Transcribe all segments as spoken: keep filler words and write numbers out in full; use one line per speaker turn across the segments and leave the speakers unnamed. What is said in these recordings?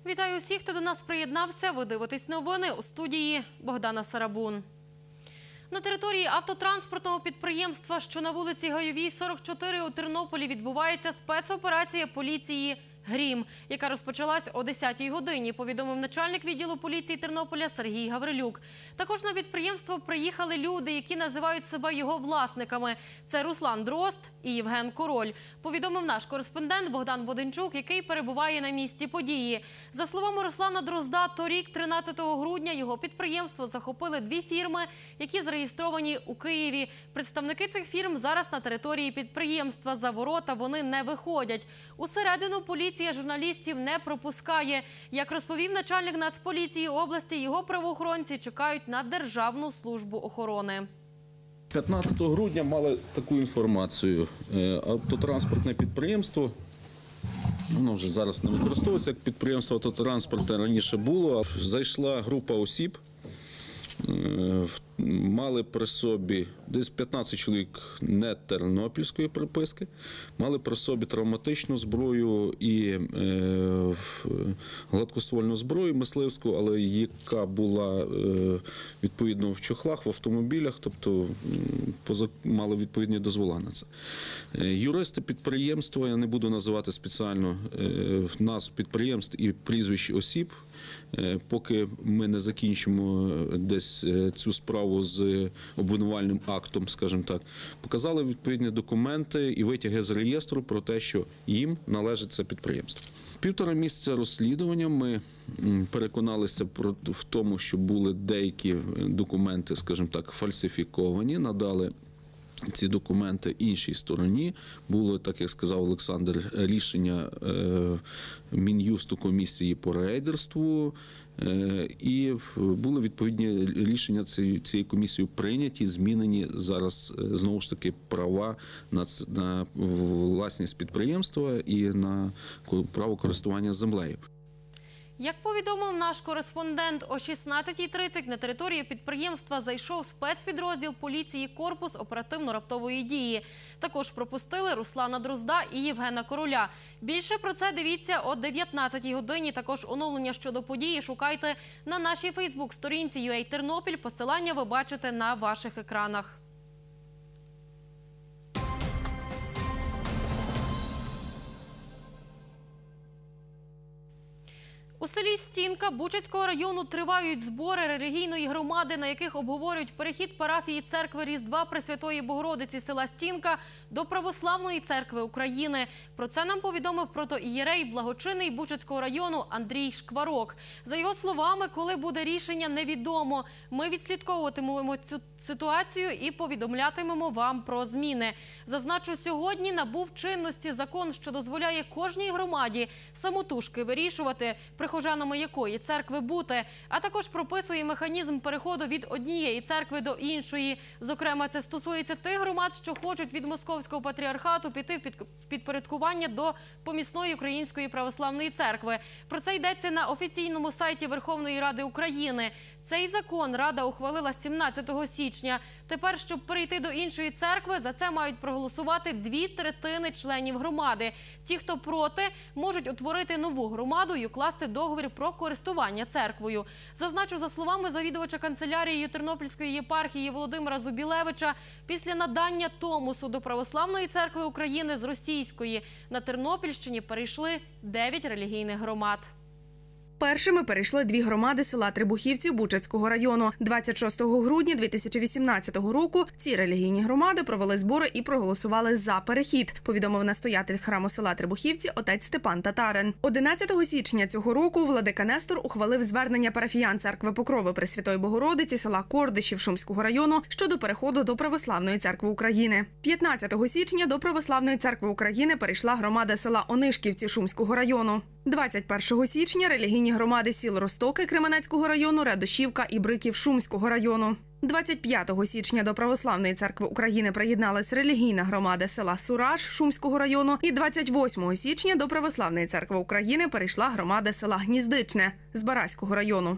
Вітаю усіх, хто до нас приєднався. Ви дивитесь новини, у студії Богдана Сарабун. На території автотранспортного підприємства, що на вулиці Гайовій, сорок чотири у Тернополі, відбувається спецоперація поліції «Грім», яка розпочалась о десятій годині, повідомив начальник відділу поліції Тернополя Сергій Гаврилюк. Також на підприємство приїхали люди, які називають себе його власниками. Це Руслан Дрозд і Євген Король, повідомив наш кореспондент Богдан Боденчук, який перебуває на місці події. За словами Руслана Дрозда, торік, тринадцятого грудня, його підприємство захопили дві фірми, які зареєстровані у Києві. Представники цих фірм зараз на території підприємства. За ворота вони не виходять. Усередину поліція журналістів не пропускає. Як розповів начальник Нацполіції області, його правоохоронці чекають на Державну службу охорони.
п'ятнадцятого грудня мали таку інформацію. Автотранспортне підприємство, воно вже зараз не використовується як підприємство автотранспорту, раніше було. Зайшла група осіб, мали при собі десь п'ятнадцять чоловік не тернопільської приписки, мали при собі травматичну зброю і е, гладкоствольну зброю мисливську, але яка була е, відповідно в чохлах, в автомобілях, тобто поза, мали відповідні дозвола на це. Е, юристи підприємства, я не буду називати спеціально е, нас підприємств і прізвищ осіб, поки ми не закінчимо десь цю справу з обвинувальним актом, скажімо так, показали відповідні документи і витяги з реєстру про те, що їм належить це підприємство. Півтора місяця розслідування ми переконалися в тому, що були деякі документи, скажімо так, фальсифіковані, надали ці документи іншій стороні. Було, так як сказав Олександр, рішення Мін'юсту комісії по рейдерству, і були відповідні рішення цієї комісії прийняті, змінені зараз знову ж таки права на, на власність підприємства і на право користування землею.
Як повідомив наш кореспондент, о шістнадцятій тридцять на територію підприємства зайшов спецпідрозділ поліції «Корпус оперативно-раптової дії». Також пропустили Руслана Дрозда і Євгена Короля. Більше про це дивіться о дев'ятнадцятій годині. Також оновлення щодо події шукайте на нашій фейсбук-сторінці ю ей Тернопіль. Посилання ви бачите на ваших екранах. У селі Стінка Бучацького району тривають збори релігійної громади, на яких обговорюють перехід парафії церкви Різдва Пресвятої Богородиці села Стінка до Православної церкви України. Про це нам повідомив протоієрей благочинний Бучацького району Андрій Шкварок. За його словами, коли буде рішення, невідомо. Ми відслідковуватимемо цю ситуацію і повідомлятимемо вам про зміни. Зазначу, сьогодні набув чинності закон, що дозволяє кожній громаді самотужки вирішувати, прихожанами якої церкви бути, а також прописує механізм переходу від однієї церкви до іншої. Зокрема, це стосується тих громад, що хочуть від Московського патріархату піти в підпорядкування до помісної Української православної церкви. Про це йдеться на офіційному сайті Верховної Ради України. Цей закон Рада ухвалила сімнадцятого січня. Тепер, щоб перейти до іншої церкви, за це мають проголосувати дві третини членів громади. Ті, хто проти, можуть утворити нову громаду і укласти договір про користування церквою. Зазначу, за словами завідувача канцелярією Тернопільської єпархії Володимира Зубілевича, після надання Томосу до Православної церкви України з російської на Тернопільщині перейшли дев'ять релігійних громад.
Першими перейшли дві громади села Требухівці Бучацького району. двадцять шостого грудня дві тисячі вісімнадцятого року ці релігійні громади провели збори і проголосували за перехід, повідомив настоятель храму села Требухівці отець Степан Татарин. одинадцятого січня цього року владика Нестор ухвалив звернення парафіян церкви Покрови Пресвятої Богородиці села Кордишів Шумського району щодо переходу до Православної церкви України. п'ятнадцятого січня до Православної церкви України перейшла громада села Онишківці Шумського району. двадцять першого січня релігійні громади сіл Ростоки Кременецького району, Радошівка і Бриків Шумського району. двадцять п'ятого січня до Православної церкви України приєдналась релігійна громада села Сураж Шумського району. І двадцять восьмого січня до Православної церкви України перейшла громада села Гніздичне з Бараського району.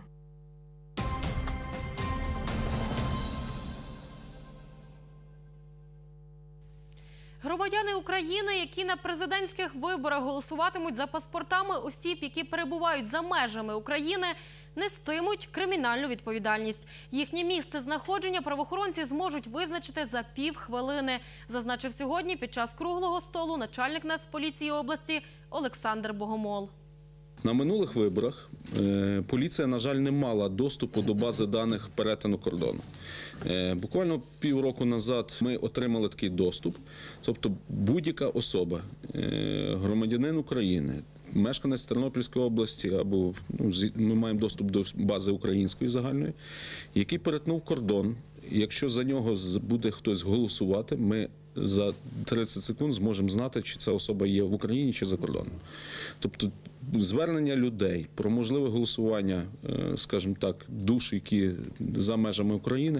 Громадяни України України, які на президентських виборах голосуватимуть за паспортами осіб, які перебувають за межами України, нестимуть кримінальну відповідальність. Їхнє місце знаходження правоохоронці зможуть визначити за півхвилини, зазначив сьогодні під час круглого столу начальник Нацполіції області Олександр Богомол.
На минулих виборах е, поліція, на жаль, не мала доступу до бази даних перетину кордону. Е, буквально півроку назад ми отримали такий доступ. Тобто будь-яка особа, е, громадянин України, мешканець Тернопільської області, або ну, ми маємо доступ до бази української загальної, який перетнув кордон. Якщо за нього буде хтось голосувати, ми за тридцять секунд зможемо знати, чи ця особа є в Україні, чи за кордоном. Тобто звернення людей про можливе голосування, скажімо так, душ, які за межами України,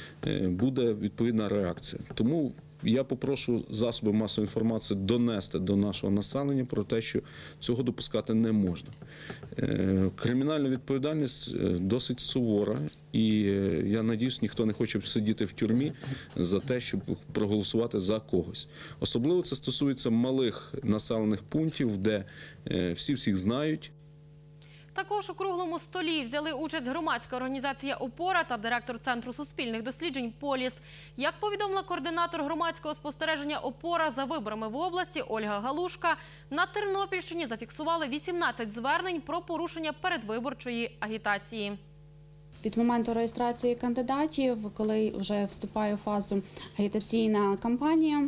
буде відповідна реакція. Тому я попрошу засоби масової інформації донести до нашого населення про те, що цього допускати не можна. Кримінальна відповідальність досить сувора, і я надіюсь, ніхто не хоче сидіти в тюрмі за те, щоб проголосувати за когось. Особливо це стосується малих населених пунктів, де всі всіх знають.
Також у круглому столі взяли участь громадська організація «Опора» та директор Центру суспільних досліджень «Поліс». Як повідомила координатор громадського спостереження «Опора» за виборами в області Ольга Галушка, на Тернопільщині зафіксували вісімнадцять звернень про порушення передвиборчої агітації.
Від моменту реєстрації кандидатів, коли вже вступає в фазу агітаційна кампанія,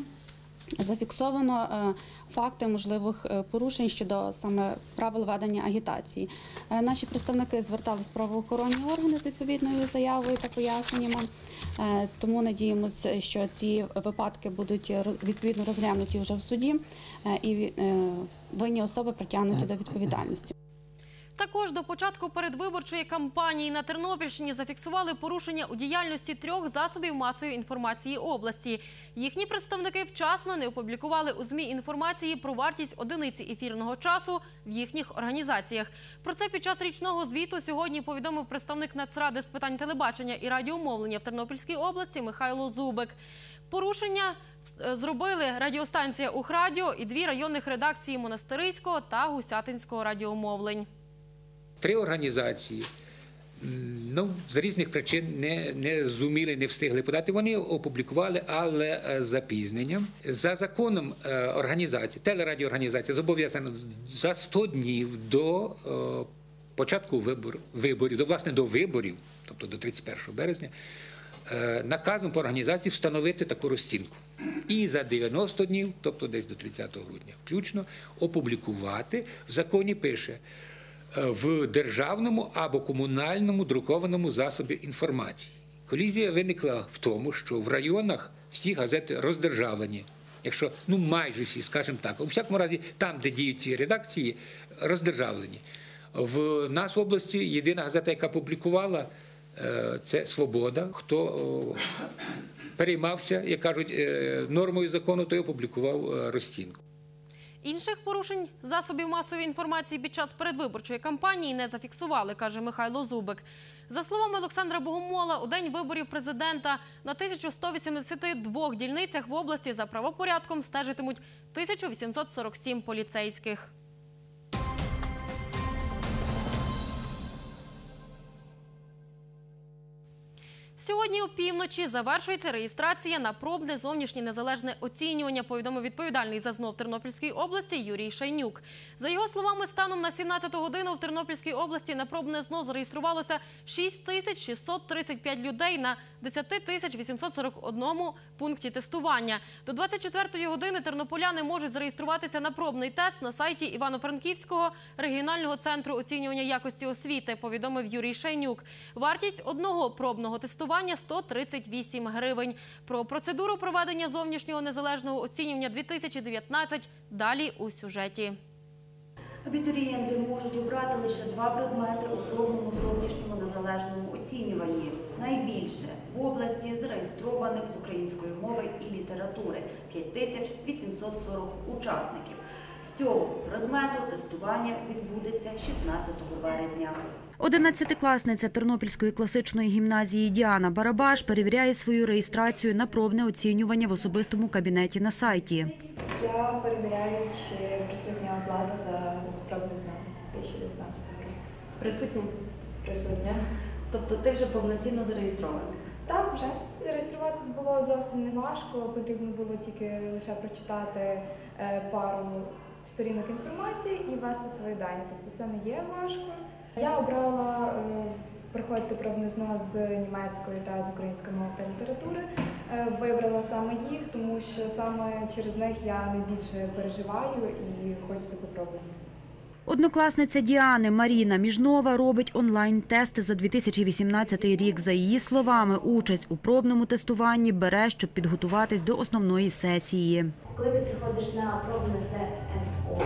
зафіксовано факти можливих порушень щодо саме правил ведення агітації. Наші представники звертались в правоохоронні органи з відповідною заявою та поясненнями, тому надіємося, що ці випадки будуть відповідно розглянуті вже в суді і винні особи притягнуті до відповідальності.
Також до початку передвиборчої кампанії на Тернопільщині зафіксували порушення у діяльності трьох засобів масової інформації області. Їхні представники вчасно не опублікували у ЗМІ інформації про вартість одиниці ефірного часу в їхніх організаціях. Про це під час річного звіту сьогодні повідомив представник Нацради з питань телебачення і радіомовлення в Тернопільській області Михайло Зубик. Порушення зробили радіостанція «Ухрадіо» і дві районних редакції Монастириського та Гусятинського радіомовлень.
Три організації, ну, з різних причин не, не зуміли, не встигли подати. Вони опублікували, але з запізненням. За законом організації, телерадіоорганізація зобов'язана за сто днів до е, початку вибор, виборів, до, власне, до виборів, тобто до тридцять першого березня, е, наказом по організації встановити таку розцінку. І за дев'яносто днів, тобто десь до тридцятого грудня включно, опублікувати. В законі пише: в державному або комунальному друкованому засобі інформації. Колізія виникла в тому, що в районах всі газети роздержавлені. Якщо, ну майже всі, скажімо так. У всякому разі, там, де діють ці редакції, роздержавлені. В нас в області єдина газета, яка публікувала, це «Свобода». Хто переймався, як кажуть, нормою закону, той опублікував розцінку.
Інших порушень засобів масової інформації під час передвиборчої кампанії не зафіксували, каже Михайло Зубик. За словами Олександра Богомола, у день виборів президента на тисячу сто вісімдесяти двох дільницях в області за правопорядком стежитимуть тисячу вісімсот сорок сім поліцейських. Сьогодні опівночі завершується реєстрація на пробне зовнішнє незалежне оцінювання, повідомив відповідальний за ЗНО в Тернопільській області Юрій Шайнюк. За його словами, станом на сімнадцяту годину в Тернопільській області на пробне ЗНО зареєструвалося шість тисяч шістсот тридцять п'ять людей на десять тисяч вісімсот сорок одному пункті тестування. До двадцять четвертої години тернополяни можуть зареєструватися на пробний тест на сайті Івано-Франківського регіонального центру оцінювання якості освіти, повідомив Юрій Шайнюк. Вартість одного пробного тестування – сто тридцять вісім гривень. Про процедуру проведення зовнішнього незалежного оцінювання дві тисячі дев'ятнадцять далі у сюжеті.
Абітурієнти можуть обрати лише два предмети у пробному зовнішньому незалежному оцінюванні. Найбільше в області зареєстрованих з української мови і літератури – п'ять тисяч вісімсот сорок учасників. З цього предмету тестування відбудеться шістнадцятого березня.
Одинадцятикласниця Тернопільської класичної гімназії Діана Барабаш перевіряє свою реєстрацію на пробне оцінювання в особистому кабінеті на сайті.
Я перевіряю, чи присутня оплата за спробний знак дві тисячі дев'ятнадцятого року.
Присутні?
Присутня.
Тобто ти вже повноцінно зареєстрований?
Так, вже. Зареєструватися було зовсім не важко, потрібно було тільки лише прочитати е, пару сторінок інформації і ввести свої дані. Тобто це не є важко. Я обрала е, проходити пробний знак з німецької та з української мови та літератури. Е, вибрала саме їх, тому що саме через них я найбільше переживаю і хочеться попробувати.
Однокласниця Діани Маріна Міжнова робить онлайн-тести за дві тисячі вісімнадцятий рік. За її словами, участь у пробному тестуванні бере, щоб підготуватись до основної сесії.
Коли ти приходиш на пробне зе ен о,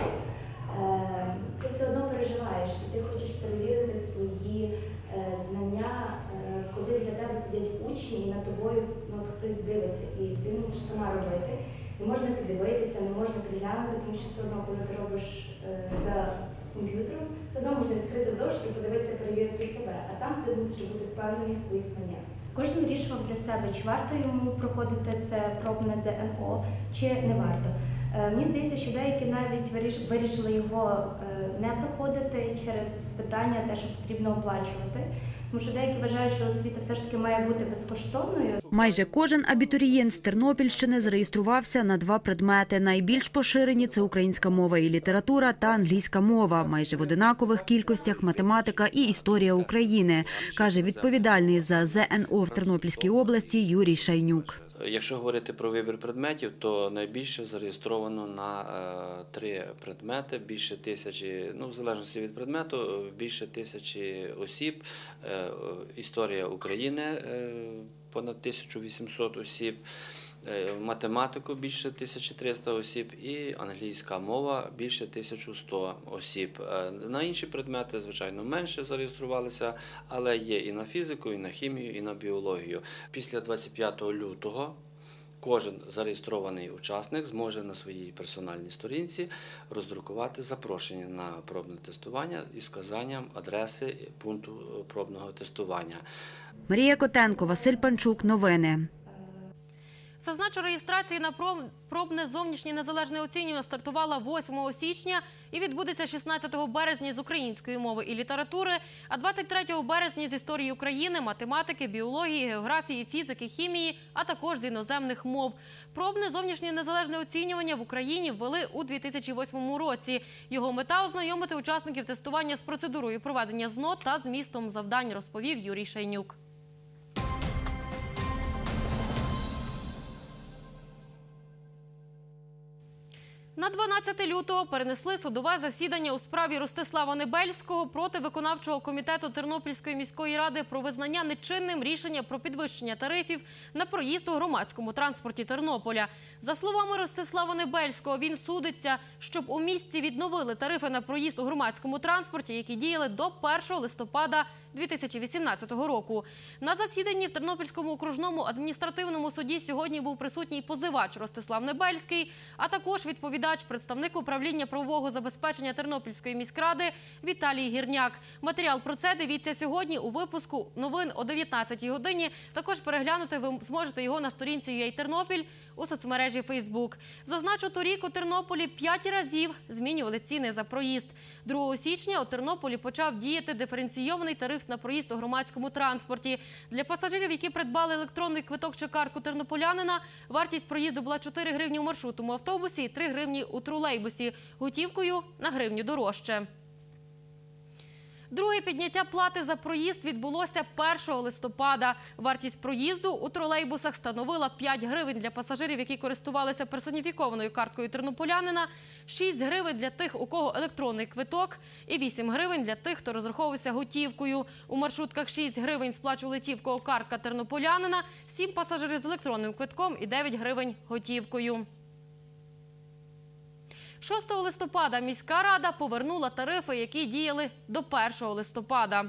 ти все одно переживаєш, і ти хочеш перевірити свої знання, коли для тебе сидять учні і над тобою ну, хтось дивиться, і ти мусиш сама робити. Не можна піддивитися, не можна підглянути, тому що все одно, коли ти робиш за комп'ютером, все одно можна відкрити зошит і подивитися, перевірити себе, а там ти мусиш бути впевнений в своїх знаннях. Кожен вирішував для себе, чи варто йому проходити це пробне зе ен о, чи не варто. Мені здається, що деякі навіть вирішили його не проходити через питання те, що потрібно оплачувати. Тому що деякі вважають, що освіта все ж таки має бути безкоштовною.
Майже кожен абітурієнт з Тернопільщини зареєструвався на два предмети. Найбільш поширені – це українська мова і література та англійська мова. Майже в одинакових кількостях математика і історія України, каже відповідальний за зе ен о в Тернопільській області Юрій Шайнюк.
Якщо говорити про вибір предметів, то найбільше зареєстровано на е, три предмети, більше тисячі, ну в залежності від предмету, більше тисячі осіб, е, історія України, е, понад тисяча вісімсот осіб, е, математику більше тисяча триста осіб і англійська мова більше тисяча сто осіб. Е, на інші предмети, звичайно, менше зареєструвалися, але є і на фізику, і на хімію, і на біологію. Після двадцять п'ятого лютого кожен зареєстрований учасник зможе на своїй персональній сторінці роздрукувати запрошення на пробне тестування із вказанням адреси пункту пробного тестування.
Марія Котенко, Василь Панчук. Новини.
Зазначу, реєстрація на пробне зовнішнє незалежне оцінювання стартувала восьмого січня і відбудеться шістнадцятого березня з української мови і літератури, а двадцять третього березня з історії України, математики, біології, географії, фізики, хімії, а також з іноземних мов. Пробне зовнішнє незалежне оцінювання в Україні ввели у дві тисячі восьмому році. Його мета – ознайомити учасників тестування з процедурою проведення ЗНО та змістом завдань, розповів Юрій Шайнюк. На дванадцяте лютого перенесли судове засідання у справі Ростислава Небельського проти виконавчого комітету Тернопільської міської ради про визнання нечинним рішення про підвищення тарифів на проїзд у громадському транспорті Тернополя. За словами Ростислава Небельського, він судиться, щоб у місті відновили тарифи на проїзд у громадському транспорті, які діяли до першого листопада дві тисячі вісімнадцятого року. На засіданні в Тернопільському окружному адміністративному суді сьогодні був присутній позивач Ростислав Небельський, а також відповідач, представник управління правового забезпечення Тернопільської міськради Віталій Гірняк. Матеріал про це дивіться сьогодні у випуску новин о дев'ятнадцятій годині. Також переглянути ви зможете його на сторінці ю ей Тернопіль у соцмережі Фейсбук. Зазначу, торік у Тернополі п'ять разів змінювали ціни за проїзд. другого січня у Тернополі почав діяти диференційований тариф на проїзд у громадському транспорті. Для пасажирів, які придбали електронний квиток чи картку тернополянина, вартість проїзду була чотири гривні у маршрутному автобусі і три гривні у тролейбусі. Готівкою на гривню дорожче. Друге підняття плати за проїзд відбулося першого листопада. Вартість проїзду у тролейбусах становила п'ять гривень для пасажирів, які користувалися персоніфікованою карткою тернополянина, шість гривень для тих, у кого електронний квиток, і вісім гривень для тих, хто розраховувався готівкою. У маршрутках шість гривень сплачували ті, в кого картка тернополянина, сім пасажирів з електронним квитком і дев'ять гривень готівкою. шостого листопада міська рада повернула тарифи, які діяли до першого листопада.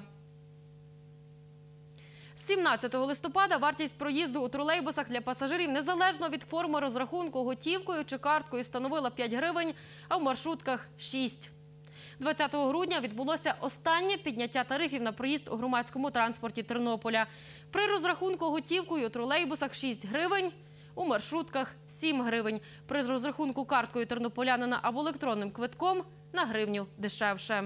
З сімнадцятого листопада вартість проїзду у тролейбусах для пасажирів незалежно від форми розрахунку готівкою чи карткою становила п'ять гривень, а в маршрутках – шість. двадцятого грудня відбулося останнє підняття тарифів на проїзд у громадському транспорті Тернополя. При розрахунку готівкою у тролейбусах шість гривень, у маршрутках – сім гривень. При розрахунку карткою тернополянина або електронним квитком – на гривню дешевше.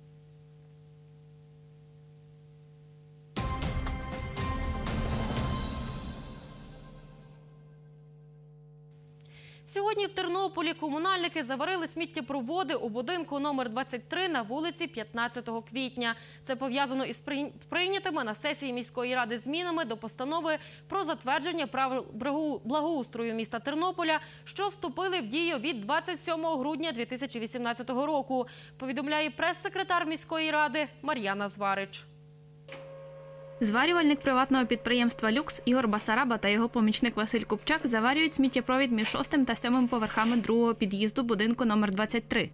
Сьогодні в Тернополі комунальники заварили сміттєпроводи у будинку номер двадцять три на вулиці п'ятнадцятого квітня. Це пов'язано із прийнятими на сесії міської ради змінами до постанови про затвердження правил благоустрою міста Тернополя, що вступили в дію від двадцять сьомого грудня дві тисячі вісімнадцятого року, повідомляє прес-секретар міської ради Мар'яна Зварич.
Зварювальник приватного підприємства «Люкс» Ігор Басараба та його помічник Василь Купчак заварюють сміттєпровід між шостим та сьомим поверхами другого під'їзду будинку номер двадцять три.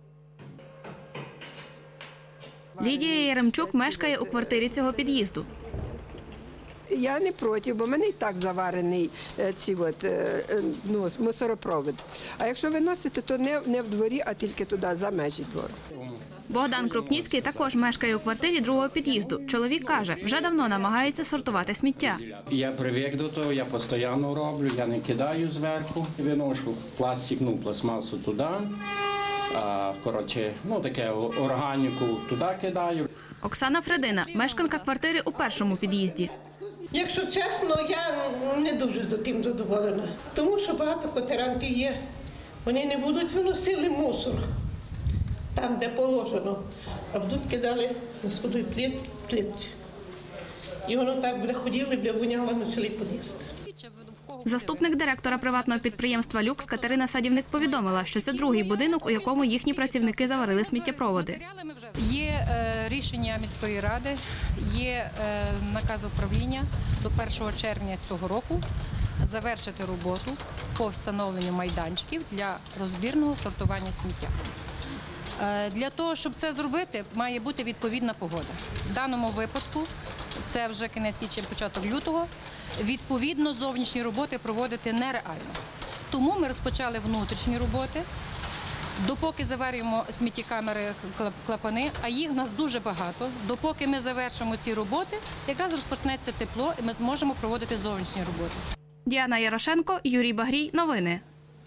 Лідія Яремчук мешкає у квартирі цього під'їзду.
Я не проти, бо в мене і так заварений ці от, ну, мусоропровід. А якщо виносити, то не, не в дворі, а тільки туди, за межі двору.
Богдан Крупніцький також мешкає у квартирі другого під'їзду. Чоловік каже, вже давно намагається сортувати сміття.
Я привик до того, я постійно роблю, я не кидаю зверху, виношу пластик, ну, пластмасу туди, а, коротше, ну, таке органіку туди кидаю.
Оксана Фредина, мешканка квартири у першому під'їзді.
Якщо чесно, я не дуже за тим задоволена, тому що багато квартирантів є. Вони не будуть виносити мусор там, де положено, а будуть кидали на сходові плитці. І воно так буде ходило, буде воняло на цілий під'їзд.
Заступник директора приватного підприємства «Люкс» Катерина Садівник повідомила, що це другий будинок, у якому їхні працівники заварили сміттєпроводи.
Є е, рішення міської ради, є е, наказ управління до першого червня цього року завершити роботу по встановленню майданчиків для розбірного сортування сміття. Е, для того, щоб це зробити, має бути відповідна погода. В даному випадку це вже кінець січня, початок лютого. Відповідно, зовнішні роботи проводити нереально. Тому ми розпочали внутрішні роботи. Допоки заварюємо сміттєкамери, клапани, а їх в нас дуже багато, допоки ми завершимо ці роботи, якраз розпочнеться тепло і ми зможемо проводити зовнішні роботи.
Діана Ярошенко, Юрій Багрій. Новини.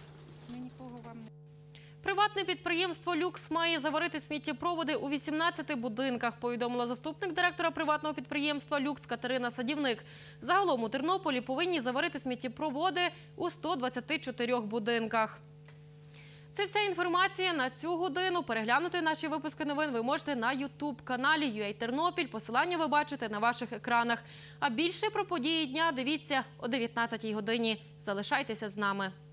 Приватне підприємство «Люкс» має заварити сміттєпроводи у вісімнадцяти будинках, повідомила заступник директора приватного підприємства «Люкс» Катерина Садівник. Загалом у Тернополі повинні заварити сміттєпроводи у ста двадцяти чотирьох будинках. Це вся інформація на цю годину. Переглянути наші випуски новин ви можете на ютуб-каналі ю ей Тернопіль. Посилання ви бачите на ваших екранах. А більше про події дня дивіться о дев'ятнадцятій годині. Залишайтеся з нами.